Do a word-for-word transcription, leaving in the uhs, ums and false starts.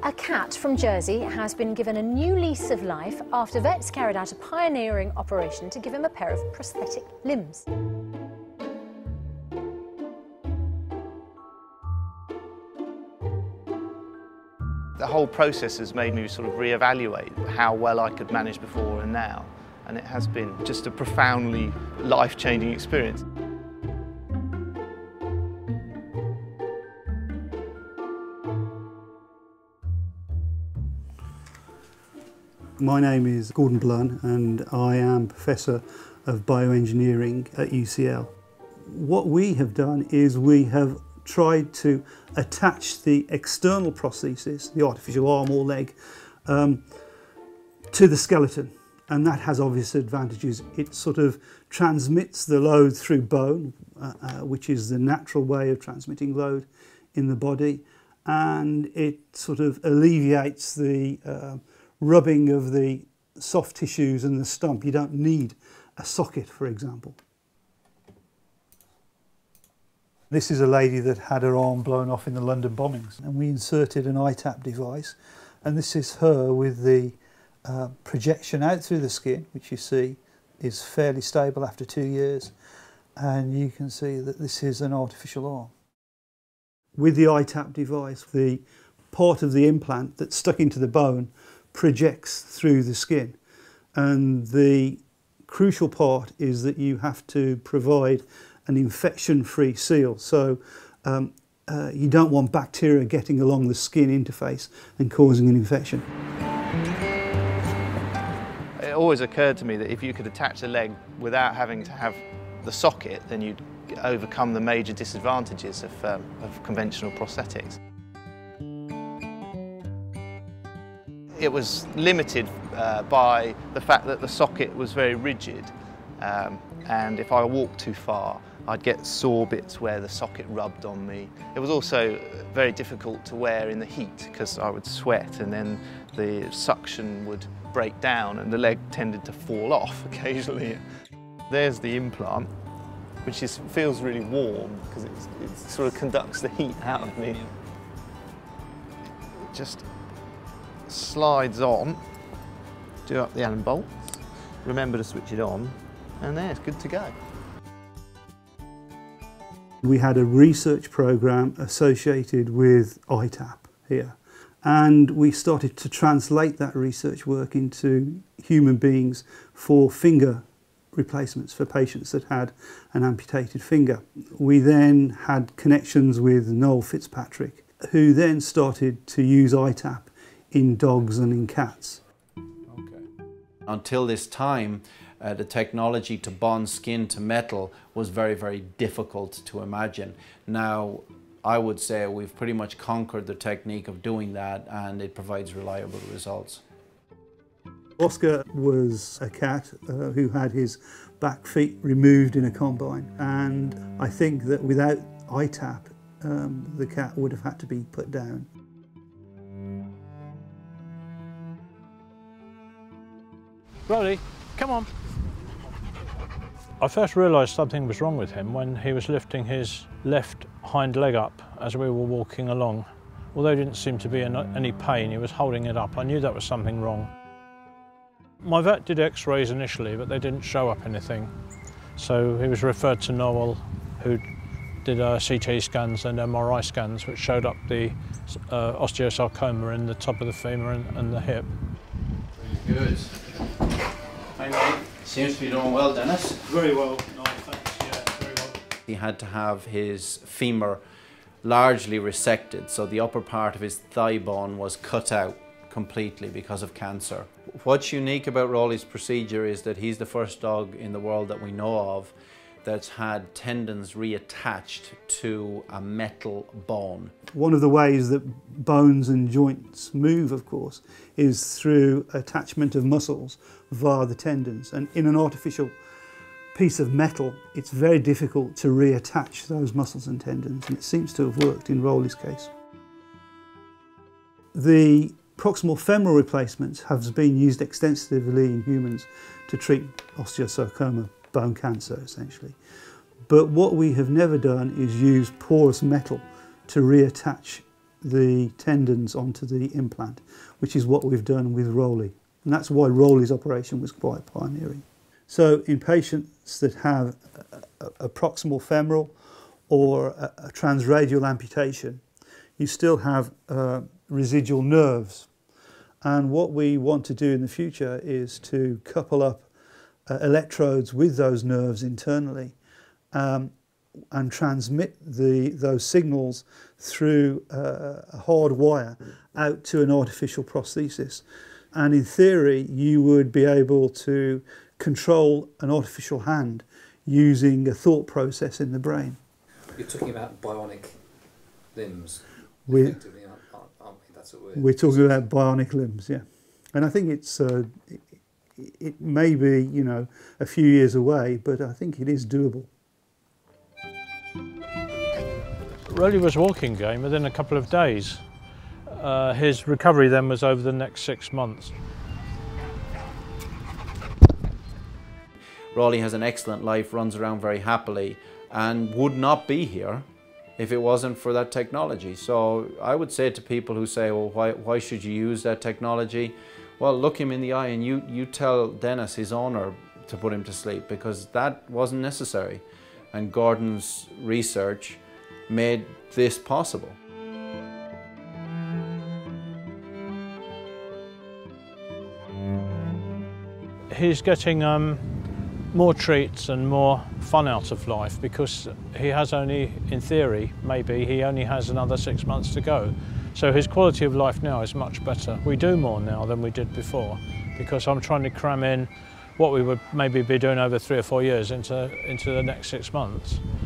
A cat from Jersey has been given a new lease of life after vets carried out a pioneering operation to give him a pair of prosthetic limbs. The whole process has made me sort of re-evaluate how well I could manage before and now, and it has been just a profoundly life-changing experience. My name is Gordon Blunn and I am Professor of Bioengineering at U C L. What we have done is we have tried to attach the external prosthesis, the artificial arm or leg, um, to the skeleton, and that has obvious advantages. It sort of transmits the load through bone, uh, uh, which is the natural way of transmitting load in the body, and it sort of alleviates the uh, rubbing of the soft tissues and the stump. You don't need a socket, for example. This is a lady that had her arm blown off in the London bombings, and we inserted an I TAP device, and this is her with the uh, projection out through the skin, which you see is fairly stable after two years, and you can see that this is an artificial arm. With the I TAP device, the part of the implant that's stuck into the bone projects through the skin, and the crucial part is that you have to provide an infection-free seal, so um, uh, you don't want bacteria getting along the skin interface and causing an infection. It always occurred to me that if you could attach a leg without having to have the socket, then you'd overcome the major disadvantages of, um, of conventional prosthetics. It was limited uh, by the fact that the socket was very rigid, um, and if I walked too far I'd get sore bits where the socket rubbed on me. It was also very difficult to wear in the heat because I would sweat and then the suction would break down and the leg tended to fall off occasionally. There's the implant, which is, feels really warm because it sort of conducts the heat out of me. It just slides on, do up the Allen bolts, remember to switch it on, and there, it's good to go. We had a research program associated with I TAP here, and we started to translate that research work into human beings for finger replacements for patients that had an amputated finger. We then had connections with Noel Fitzpatrick, who then started to use I TAP in dogs and in cats. Okay. Until this time, uh, the technology to bond skin to metal was very, very difficult to imagine. Now, I would say we've pretty much conquered the technique of doing that, and it provides reliable results. Oscar was a cat uh, who had his back feet removed in a combine, and I think that without I TAP, um, the cat would have had to be put down. Rolly, come on. I first realised something was wrong with him when he was lifting his left hind leg up as we were walking along. Although there didn't seem to be any pain, he was holding it up. I knew that was something wrong. My vet did x-rays initially, but they didn't show up anything. So he was referred to Noel, who did uh, C T scans and M R I scans, which showed up the uh, osteosarcoma in the top of the femur and, and the hip. Good. Hi, mate. Seems to be doing well, Dennis. Very well, no, thanks. Yeah, very well. He had to have his femur largely resected, so the upper part of his thigh bone was cut out completely because of cancer. What's unique about Rolly's procedure is that he's the first dog in the world that we know of that's had tendons reattached to a metal bone. One of the ways that bones and joints move, of course, is through attachment of muscles via the tendons. And in an artificial piece of metal, it's very difficult to reattach those muscles and tendons, and it seems to have worked in Rolly's case. The proximal femoral replacements have been used extensively in humans to treat osteosarcoma, bone cancer essentially. But what we have never done is use porous metal to reattach the tendons onto the implant, which is what we've done with Rolly. And that's why Rolly's operation was quite pioneering. So in patients that have a, a, a proximal femoral or a, a transradial amputation, you still have uh, residual nerves. And what we want to do in the future is to couple up uh, electrodes with those nerves internally um, and transmit the, those signals through uh, a hard wire out to an artificial prosthesis. And in theory, you would be able to control an artificial hand using a thought process in the brain. You're talking about bionic limbs. We, effectively, aren't, aren't we? That's what we're we're talking about bionic limbs, yeah. And I think it's uh, it, it may be, you know, a few years away, but I think it is doable. Rolly was walking again within a couple of days. Uh, his recovery then was over the next six months. Rolly has an excellent life, runs around very happily, and would not be here if it wasn't for that technology. So I would say to people who say, well, why, why should you use that technology? Well, look him in the eye and you, you tell Dennis, his owner, to put him to sleep, because that wasn't necessary. And Gordon's research made this possible. He's getting um, more treats and more fun out of life because he has only, in theory, maybe, he only has another six months to go. So his quality of life now is much better. We do more now than we did before because I'm trying to cram in what we would maybe be doing over three or four years into, into the next six months.